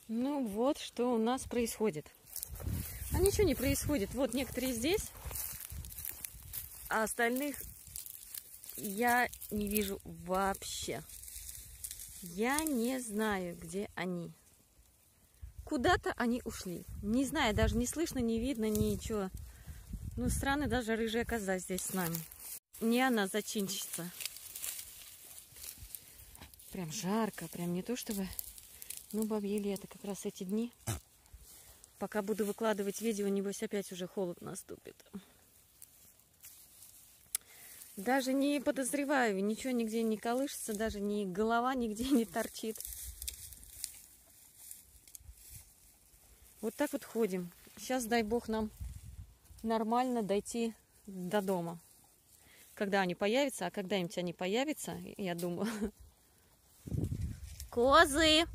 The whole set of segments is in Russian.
Ну вот, что у нас происходит. А ничего не происходит. Вот некоторые здесь, а остальных я не вижу вообще. Я не знаю, где они. Куда-то они ушли. Не знаю, даже не слышно, не видно, ничего. Ну, странно, даже рыжая коза здесь с нами. Не она зачинщица. Прям жарко, прям не то чтобы... Ну, бабье лето, как раз эти дни. Пока буду выкладывать видео, небось опять уже холод наступит. Даже не подозреваю, ничего нигде не колышется, даже ни голова нигде не торчит. Вот так вот ходим. Сейчас, дай бог, нам нормально дойти до дома. Когда они появятся, а когда-нибудь они появятся, я думаю... Козы!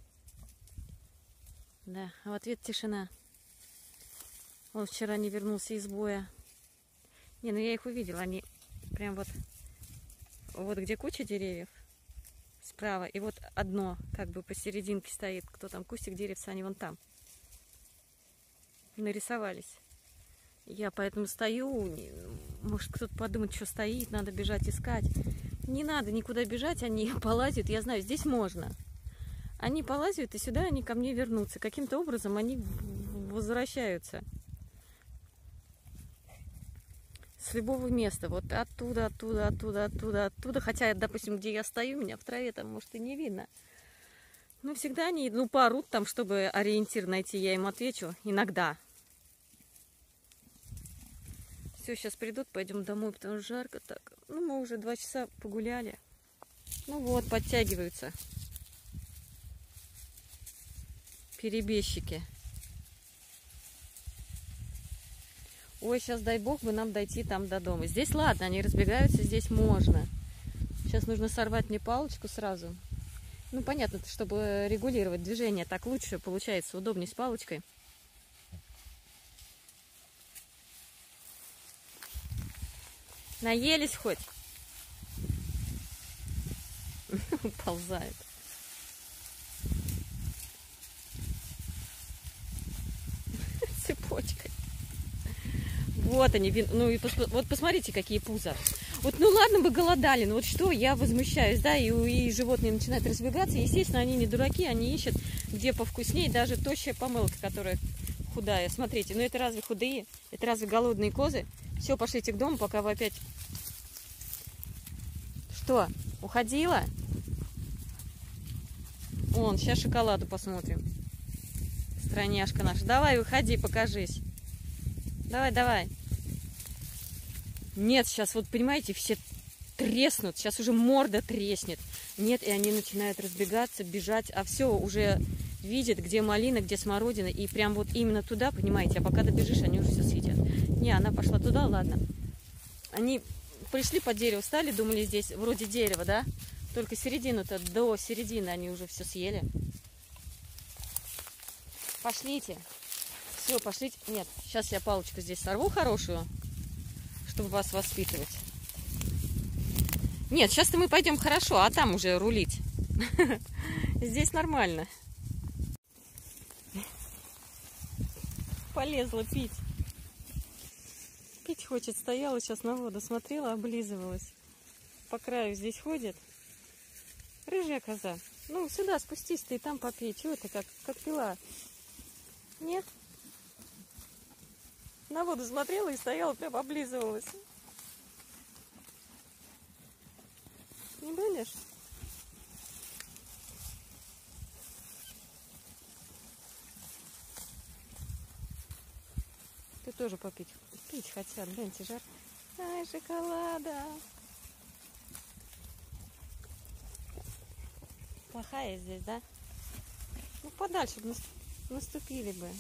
Да, а в ответ тишина. Он вчера не вернулся из боя. Не, ну я их увидела, они прям вот где куча деревьев справа, и вот одно как бы посерединке стоит, кто там, кустик деревца, они вон там нарисовались. Я поэтому стою, может кто-то подумает, что стоит, надо бежать искать. Не надо никуда бежать, они полазят, я знаю, здесь можно. Они полазят, и сюда они ко мне вернутся. Каким-то образом они возвращаются. С любого места. Вот оттуда, оттуда, оттуда, оттуда, оттуда. Хотя, допустим, где я стою, меня в траве там, может, и не видно. Но всегда они, ну, поорут там, чтобы ориентир найти, я им отвечу. Иногда. Все, сейчас придут, пойдем домой, потому что жарко так. Ну, мы уже 2 часа погуляли. Ну вот, подтягиваются. Перебежчики. Ой, сейчас дай бог бы нам дойти там до дома. Здесь ладно, они разбегаются, здесь можно. Сейчас нужно сорвать мне палочку сразу. Ну, понятно, чтобы регулировать движение, так лучше получается, удобнее с палочкой. Наелись хоть? Ползает. Цепочкой. Вот они, ну и вот посмотрите, какие пузо. Вот, ну ладно бы голодали, но вот что, я возмущаюсь, да, и животные начинают разбегаться. Естественно, они не дураки, они ищут, где повкуснее, даже тощая помылка, которая худая. Смотрите, ну это разве худые? Это разве голодные козы? Все, пошлите к дому, пока вы опять... Что, уходила? Вон, сейчас шоколаду посмотрим. Страняшка наша. Давай, выходи, покажись. Давай, давай. Нет, сейчас вот, понимаете, все треснут. Сейчас уже морда треснет. Нет, и они начинают разбегаться, бежать. А все, уже видят, где малина, где смородина. И прям вот именно туда, понимаете. А пока добежишь, они уже все съедят. Не, она пошла туда, ладно. Они пришли под дерево, встали, думали, здесь вроде дерева, да? Только середину-то, до середины они уже все съели. Пошлите. Все, пошлите. Нет, сейчас я палочку здесь сорву хорошую, чтобы вас воспитывать. Нет, сейчас-то мы пойдем хорошо, а там уже рулить. Здесь нормально. Полезла пить. Пить хочет. Стояла сейчас на воду, смотрела, облизывалась. По краю здесь ходит. Рыжая коза. Ну, сюда спустись ты и там попей. Чего ты как пила? Нет? На воду смотрела и стояла, прям облизывалась. Не будешь? Ты тоже попить. Пить хотят, гляньте, жар. Ай, шоколада. Плохая здесь, да? Ну, подальше бы наступили бы.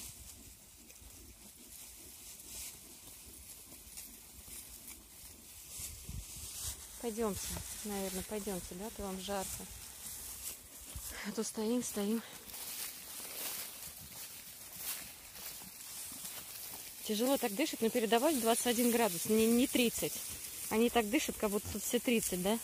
Пойдемте, наверное, пойдемте, да? То вам жарко. А то стоим. Тяжело так дышит, но передавали 21 градус, не 30. Они так дышат, как будто тут все 30, да?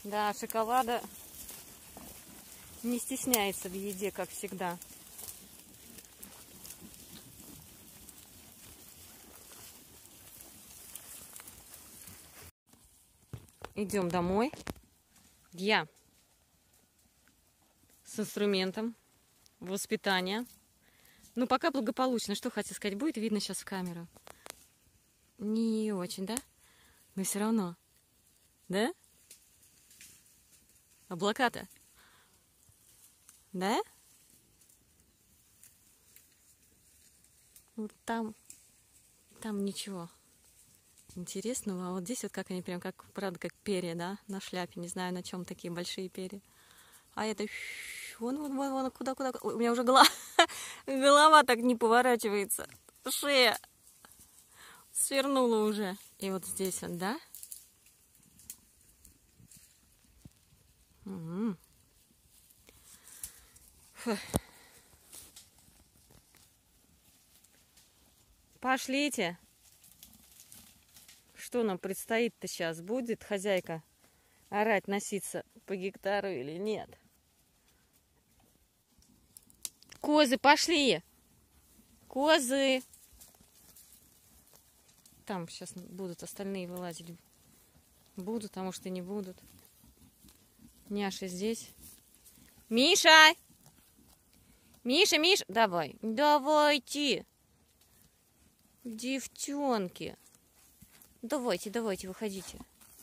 Да, шоколада не стесняется в еде, как всегда. Идем домой. Я с инструментом воспитания. Ну, пока благополучно. Что хотел сказать, будет видно сейчас в камеру? Не очень, да? Но все равно. Да? Облака-то. Да? Вот там ничего интересного. А вот здесь вот как они прям, как, правда, как перья, да? На шляпе. Не знаю, на чем такие большие перья. А это... Вон, куда. Ой, у меня уже голова так не поворачивается. Шея свернула уже. И вот здесь вот, да? Угу. Пошлите. Что нам предстоит-то сейчас? Будет хозяйка орать, носиться по гектару или нет? Козы, пошли! Козы! Там сейчас будут остальные вылазить. Будут, а может и не будут. Няша здесь. Миша! Миша! Давай. Давайте! Девчонки! Давайте, выходите.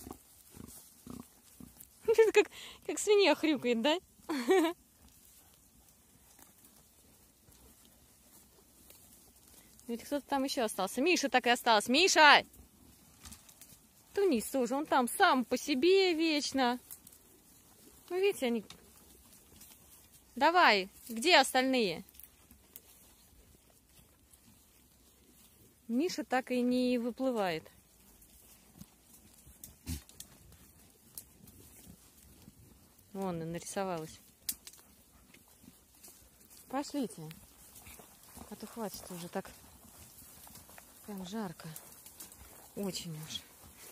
Как свинья хрюкает, да? Ведь кто-то там еще остался. Миша так и остался. Миша! Тунис тоже. Он там сам по себе вечно. Ну, видите, они... Давай. Где остальные? Миша так и не выплывает. Вон, нарисовалась. Пошлите. А то хватит уже так. Прям жарко. Очень уж.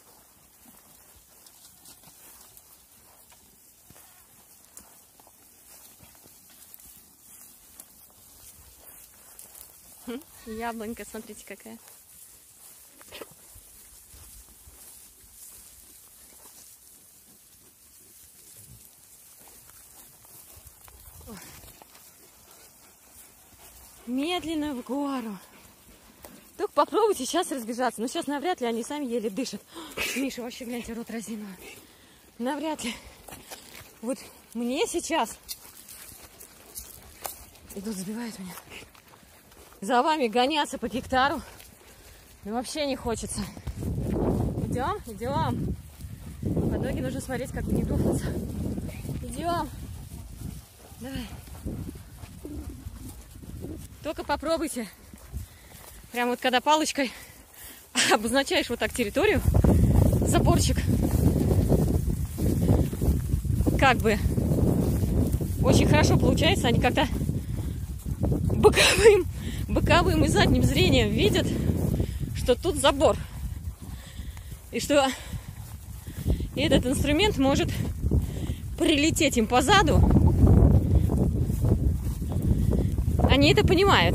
Яблонька, смотрите, какая. Медленно в гору. Только попробуйте сейчас разбежаться. Но сейчас навряд ли они сами еле дышат. Миша, вообще, гляньте, рот разинула. Навряд ли. Вот мне сейчас... Идут, забивают меня. За вами гоняться по гектару. Ну, вообще не хочется. Идем. По дороге нужно смотреть, как не духнуться. Идем. Давай. Только попробуйте. Прям вот когда палочкой обозначаешь вот так территорию, заборчик, как бы очень хорошо получается. Они как-то боковым и задним зрением видят, что тут забор. И что этот инструмент может прилететь им по заду. Они это понимают.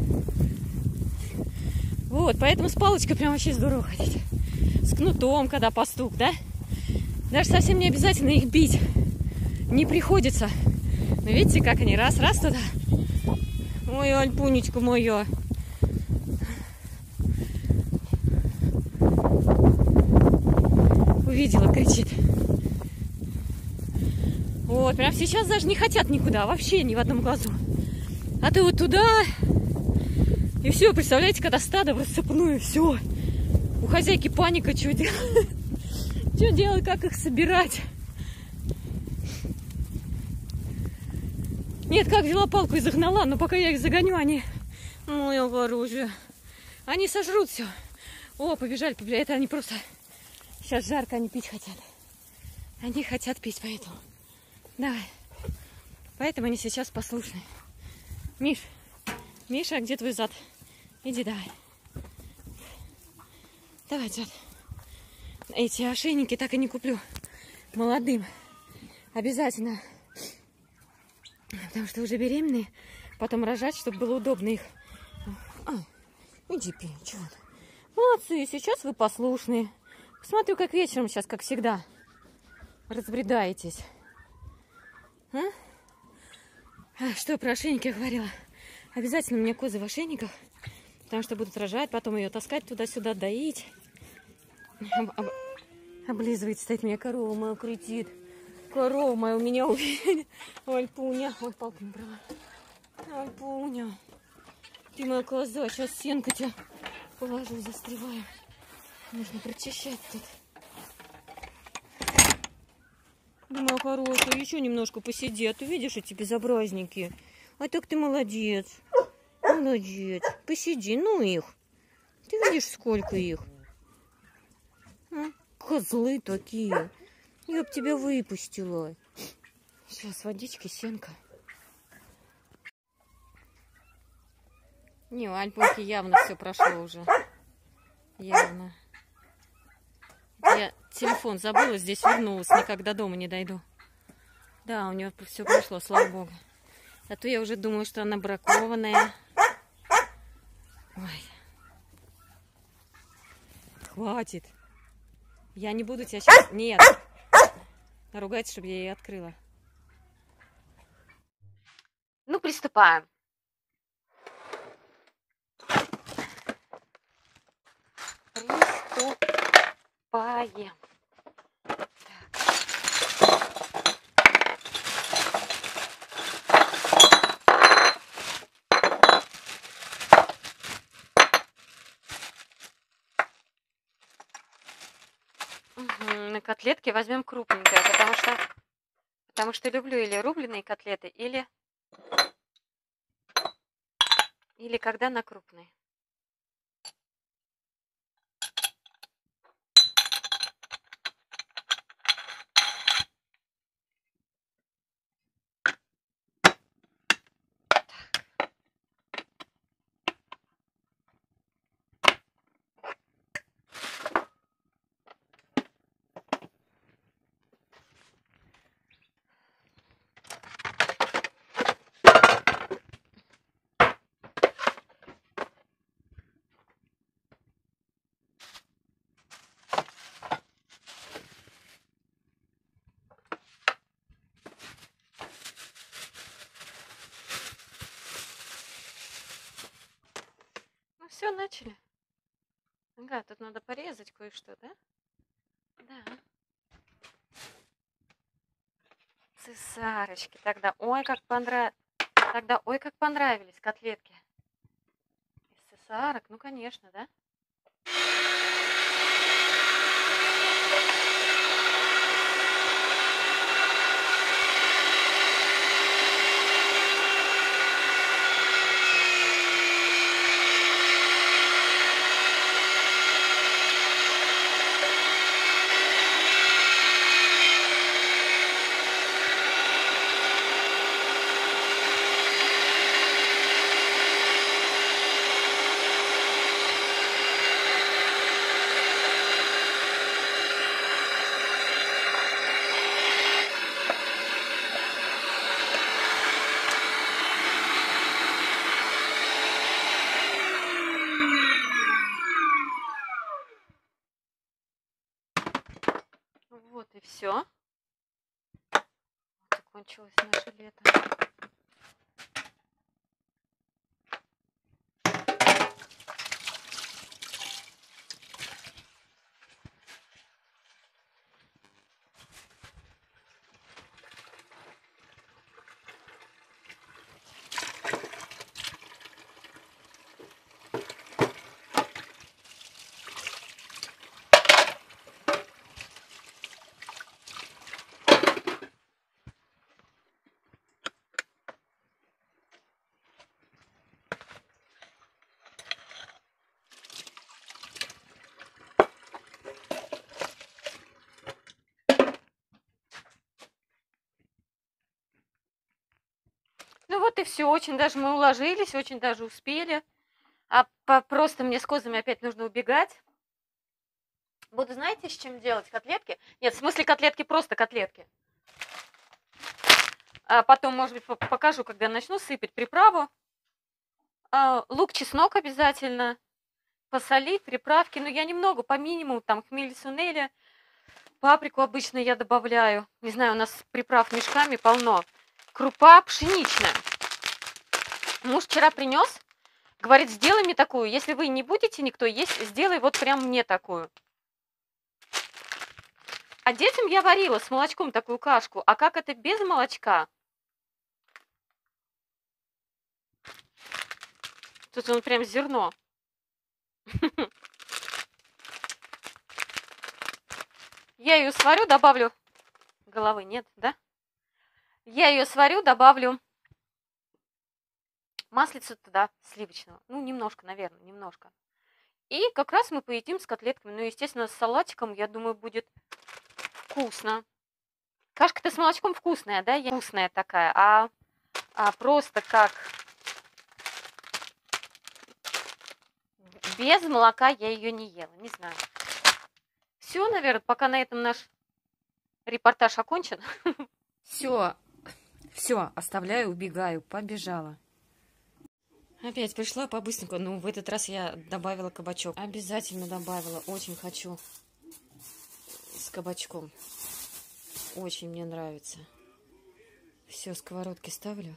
Вот, поэтому с палочкой прям вообще здорово ходить. С кнутом, когда пастух, да? Даже совсем не обязательно их бить. Не приходится. Но видите, как они раз туда. Ой, Альпунечка моя. Увидела, кричит. Вот, прям сейчас даже не хотят никуда. Вообще ни в одном глазу. А ты вот туда... И все, представляете, когда стадо в рассыпную, все. У хозяйки паника, что делать? Что делать, как их собирать? Нет, как взяла палку и загнала, но пока я их загоню, они... Ну, я говорю уже. Они сожрут все. О, побежали. Это они просто... Сейчас жарко, они пить хотят. Они хотят пить, поэтому... Давай. Поэтому они сейчас послушные. Миша, а где твой зад? Иди, давай. Давай, зад. Эти ошейники так и не куплю. Молодым. Обязательно. Потому что уже беременные. Потом рожать, чтобы было удобно их. Иди пей, чего ты. Молодцы, сейчас вы послушные. Смотрю, как вечером сейчас, как всегда, разбредаетесь. Что про ошейники я говорила? Обязательно у меня козы в ошейниках. Потому что будут рожать, потом ее таскать туда-сюда, доить. Облизывает, стоит меня, корова моя крутит. Корова моя у меня увидит. Альпуня. Ой, палку не брала. Альпуня. Ты моя коза, сейчас сенка тебя положу, застреваю. Нужно прочищать тут. Да, моя хорошая, еще немножко посиди, а ты видишь эти безобразники. А так ты молодец. Молодец. Посиди, ну их. Ты видишь, сколько их? Козлы такие. Я б тебя выпустила. Сейчас водички, сенка. Не, у Альпоньки явно все прошло уже. Явно. Я телефон забыла, здесь вернулась. Никак до дома не дойду. Да, у нее все прошло, слава богу. А то я уже думаю, что она бракованная. Ой. Хватит. Я не буду тебя сейчас... Нет. Наругайте, чтобы я ее открыла. Ну, приступаем. Приступаем. На котлетки возьмем крупненькое, потому что люблю или рубленые котлеты, или когда на крупные. Все, начали. Ага, тут надо порезать кое-что, да? Да. Цесарочки. Тогда ой, как понравились котлетки. Из цесарок, ну, конечно, да? Вот и все. Закончилось наше лето. Ну вот и все. Очень даже мы уложились, очень даже успели. Просто мне с козами опять нужно убегать. Буду, знаете, с чем делать котлетки? Нет, в смысле котлетки, просто котлетки. А потом, может быть, покажу, когда начну сыпать приправу. Лук, чеснок обязательно. Посолить, приправки. Но я немного, по минимуму, там хмель сунели. Паприку обычно я добавляю. Не знаю, у нас приправ мешками полно. Крупа пшеничная. Муж вчера принес. Говорит, сделай мне такую. Если вы не будете никто есть, сделай вот прям мне такую. А детям я варила с молочком такую кашку. А как это без молочка? Тут он прям зерно. Я ее сварю, добавлю... Головы нет, да? Я ее сварю, добавлю маслица туда сливочного. Ну, немножко, наверное, немножко. И как раз мы поедим с котлетками. Ну, естественно, с салатиком, я думаю, будет вкусно. Кашка-то с молочком вкусная, да? Вкусная такая. А просто как... Без молока я ее не ела, не знаю. Все, наверное, пока на этом наш репортаж окончен. Все, оставляю, убегаю, побежала. Опять пришла по-быстреньку. Ну, в этот раз я добавила кабачок. Обязательно добавила. Очень хочу с кабачком. Очень мне нравится. Все, сковородки ставлю.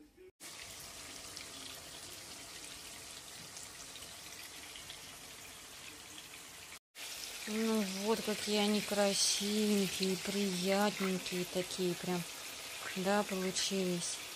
Ну, вот какие они красивенькие, приятненькие такие прям. Да, получились.